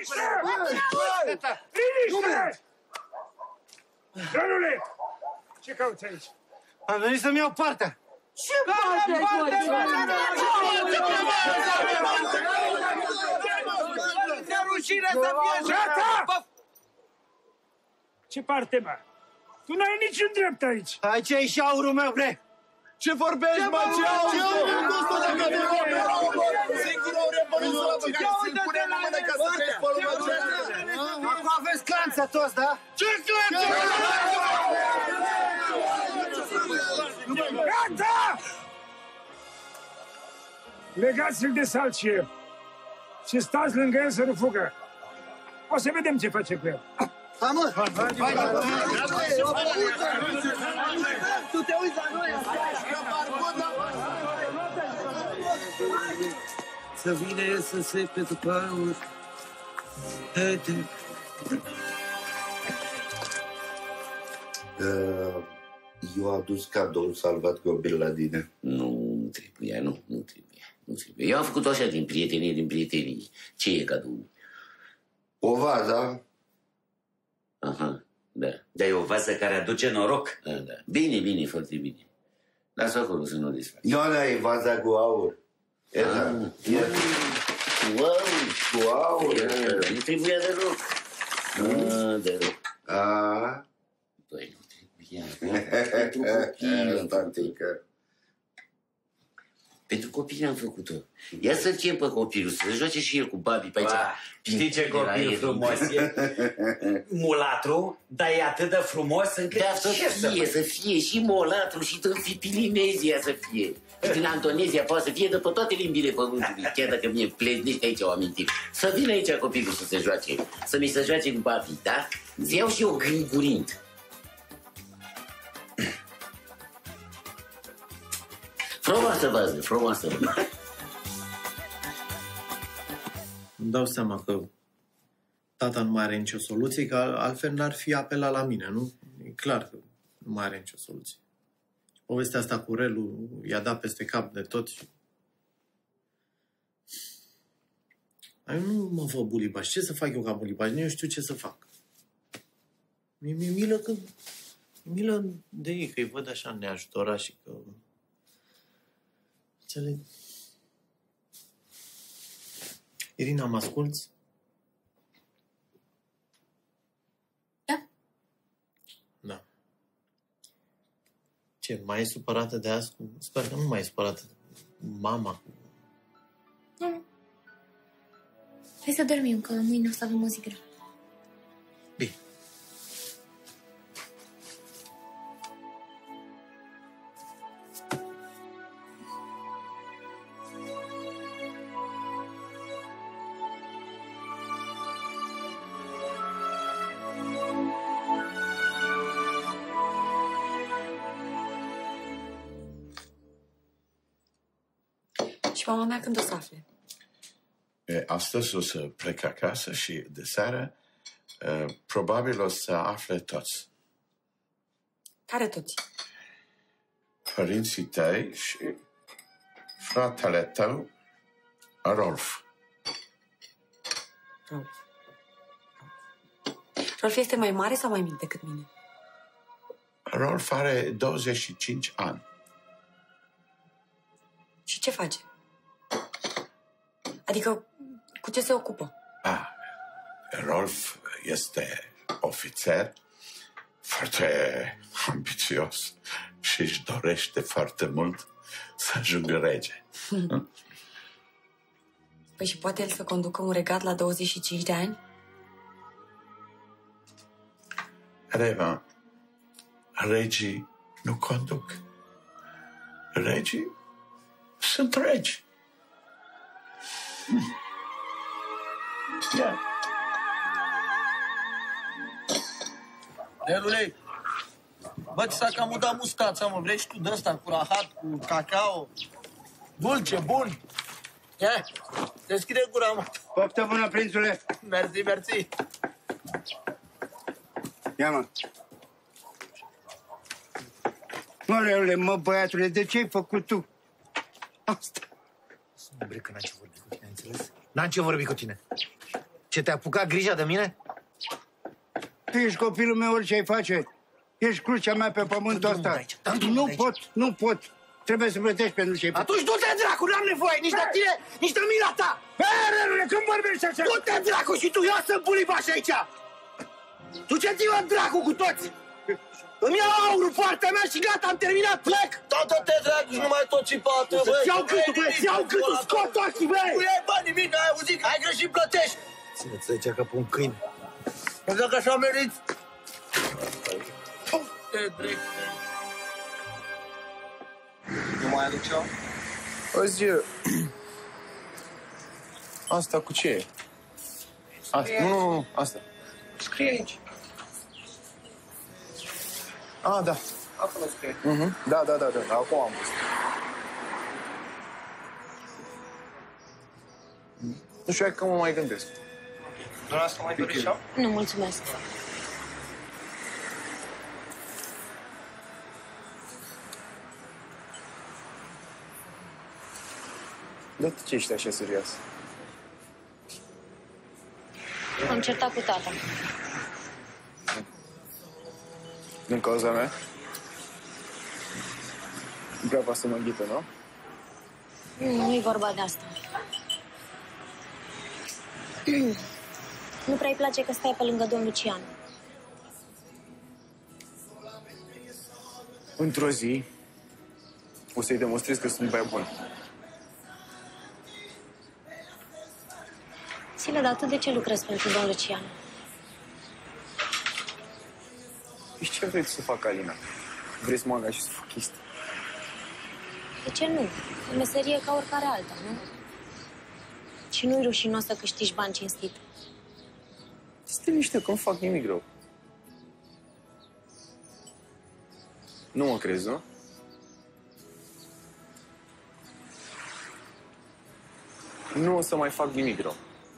Liniște! Liniște! Domnule, ce cauți aici? Am venit să-mi iau partea. Ce parte ai Ce rușine să fie Gata! Ce parte, mă? Tu n-ai niciun drept aici. Aici e și aurul meu, bre. Ce vorbești, mă? Ce aur? Singur aur e pământul ăla pe care ți-l punem în mână ca să treci pe lumea. Acum aveți clanța toți, da? Ce clanță? Gata! Legați-l de salcie și stați lângă el să nu fugă. O să vedem ce face cu el. Ha, mă! Tu te uiți la noi! Să vine să se pe după aur. Eu am adus cadoul salvat Gobil la tine. Nu trebuia, nu trebuia. Eu am făcut-o așa din prietenie. Ce e cadou? O vază. Aha, da. Dar e o vază care aduce noroc. Da. Bine, foarte bine. Lasă acolo să nu o desfac. Ioana e vaza cu aur. Wow! Cu aur. Nu trebuia deloc. Deloc. Păi, nu trebuia. Pentru copii. Pentru copii am făcut-o. Ia să-l chem pe copilul, să joace și el cu babii pe aici. Știi ce copil frumos e? Mulatru, dar e atât de frumos încât... Da, să fie și molatru și tot Filinezia să fie. Și din Andonezia poate să fie de pe toate limbile pământului, chiar dacă mie pleznește aici o amintire. Să vină aici copilul să se joace, să mi se joace cu babii, da? Să iau și eu gringurind. Frumoasă vază, frumoasă. Îmi dau seama că tata nu mai are nicio soluție, că altfel n-ar fi apelat la mine, nu? E clar că nu mai are nicio soluție. Povestea asta cu relul i-a dat peste cap de tot și... Eu nu mă văd bulibaș. Ce să fac eu ca bulibaș? Nu știu ce să fac. Mi-e milă că... milă de ei, că îi văd așa neajutorați și că... Înțeleg. Irina, mă asculți? Da. Da. Ce, mai e supărată de azi? Sper că nu mai e supărată mama. Nu. Hai să dormim, că mâine o să avem o zi grea. Bine. Și mama mea când o să afle? Astăzi o să plec acasă și de seară probabil o să afle toți. Care toți? Părinții tăi și fratele tău, Rolf. Rolf este mai mare sau mai mic decât mine? Rolf are 25 ani. Și ce face? Adică, cu ce se ocupă? Rolf este ofițer foarte ambițios și își dorește foarte mult să ajungă rege. Păi și poate el să conducă un regat la 25 de ani? Reva, regii nu conduc. Regii sunt regi. Yeah. Nelule, bă, ți s-a cam udat mustața, mă. Vrei și tu de-ăsta cu rahat, cu cacao? Dulce, bun. Ia, deschide gura, mă. Poftă bună, prințule. Mersi, mersi. Ia, mă. Mă, Leule, mă, băiatule, de ce ai făcut tu asta? Bre, că n-am ce vorbi cu tine, înțeles? N-am ce vorbi cu tine. Ce, te-a apucat grija de mine? Tu ești copilul meu, orice ai face. Ești crucea mea pe pământul ăsta. Nu pot. Trebuie să plătești pentru ce ai făcut. Atunci du-te, dracu, n-am nevoie nici de tine, nici de mila ta! Bărărule, când vorbești așa? Du-te, dracu, și tu, ia să-mi pui baș aici! Duceți-vă, dracu, cu toți! Îmi iau aurul, partea mea și gata, am terminat, plec! Tată-te, dracu, și nu mai tot țipată, băi! Îți iau gâtul, băi, îți iau gâtul, scot ochii, băi! Nu iei bani, nimic, ai auzit, ai greșit, plătești! Ține-ți aici ca pe un câine. Pentru că așa meriți. Te drept. Nu mai aduc ceva? Auzi, asta cu ce e? Asta, nu, asta. Scrie aici. Ah, da. Acolo scrie. Da, acum am văzut. Nu știu, hai că mă mai gândesc. Dumneavoastră mai doriți ceva? Nu, mulțumesc. Dar de ce ești așa serios? Am certat cu tata. Din cauza mea? Nu prea poate să mă înghită, nu? Nu-i vorba de asta. Nu prea-i place că stai pe lângă domnul Lucian. Într-o zi o să-i demonstrez că sunt băiat bun. Sile, dar tu de ce lucrezi pentru domnul Lucian? Și ce vrei să fac, Alina? Vrei să mă angajezi să fac chestii? De ce nu? O meserie ca oricare alta, nu? Și nu-i rușinos să câștigi bani cinstit. Stai niște că nu fac nimic rău. Nu mă crezi, nu? Nu o să mai fac nimic rău.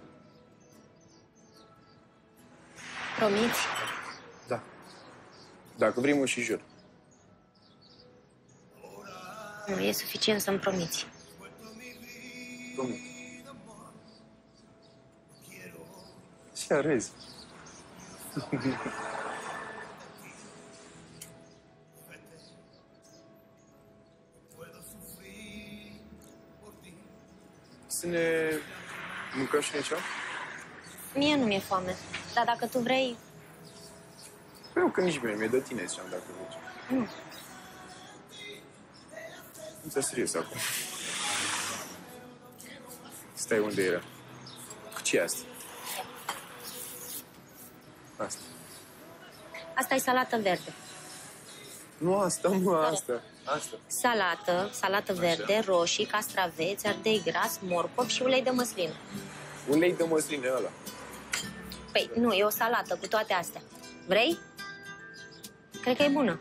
Promiți? Da. Dacă vrei, mă și jur. Nu, e suficient să-mi promiți. Promit. Ce râzi? Să ne mâncăm și noi ceva? Mie nu mi-e foame. Dar dacă tu vrei... Păi, că nici mie, mi-e de tine, ziceam, dacă vrei. Nu. Nu ți-a serios acum. Stai unde era. Cu ce e asta? Asta. Asta e salată verde. Nu asta, mă, asta. Asta. Salată verde, roșii, castraveți, ardei gras, morcov și ulei de măslină. Ulei de măsline ăla. Păi, nu, e o salată cu toate astea. Vrei? Cred că e bună.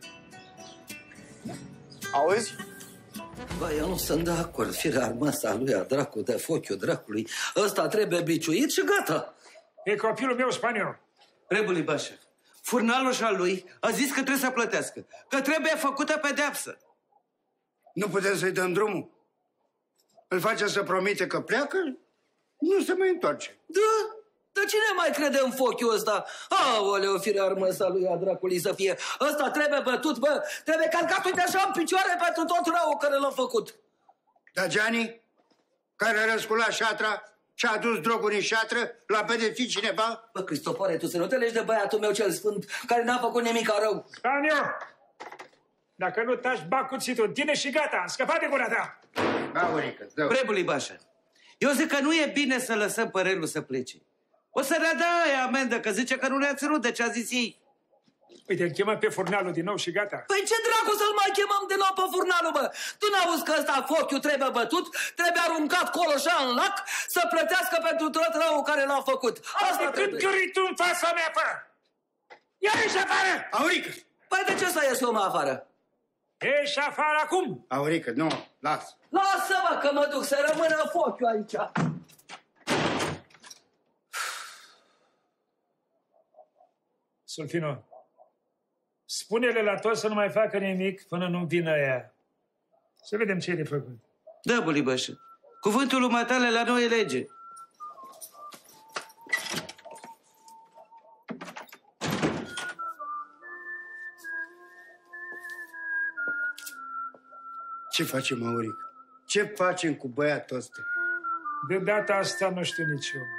Auzi? Bă, eu nu sunt de acord. Firea armasa lui a dracu de fochiul dracului. Ăsta trebuie biciuit și gata. E copilul meu spaniol. Rebuli Bașa, furnalul și al lui a zis că trebuie să plătească, că trebuie făcută pedeapsă. Nu putem să-i dăm drumul? Îl face să promite că pleacă, nu se mai întoarce. Da? Dar cine mai crede în fochiul ăsta? Aoleu, firea armăsa lui a dracului să fie. Ăsta trebuie bătut, bă, trebuie calcat, uite așa, în picioare pentru tot răul care l-a făcut. Dar Gianni, care a răsculat șatra și a adus droguri în șatră, l-a pedepsit cineva? Bă, Cristofore, tu să nu te legi de băiatul meu cel sfânt, care n-a făcut nimic rău. Spanio! Dacă nu taci, bag cuțitul în tine și gata, am scăpat de gura ta! Aurică, dă. Rebuli Bașa, eu zic că nu e bine să lăsăm părelul să plece. O să ne dea aia amendă, că zice că nu ne-a ținut de ce a zis ei. Uite, îl chemăm pe furnalul din nou și gata. Păi ce dracu să-l mai chemăm din nou pe furnalul, bă? Tu n-auzi că ăsta fochiul trebuie bătut, trebuie aruncat coloșa în lac să plătească pentru tot răul care l-a făcut. Asta cât gâri tu în fața mea, fă! Ia ieși afară! Aurică! Păi de ce să ies eu afară? Ieși afară acum! Aurică, nu, las. Lasă-mă că mă duc, să rămână fochiul aici. Sulfino, spune-le la toți să nu mai facă nimic până nu vină ea. Să vedem ce e de făcut. Da, Bulibășă, cuvântul lui matale la noi e lege. Ce facem, Auric? Ce facem cu băiatul ăsta? De data asta nu știu nici eu.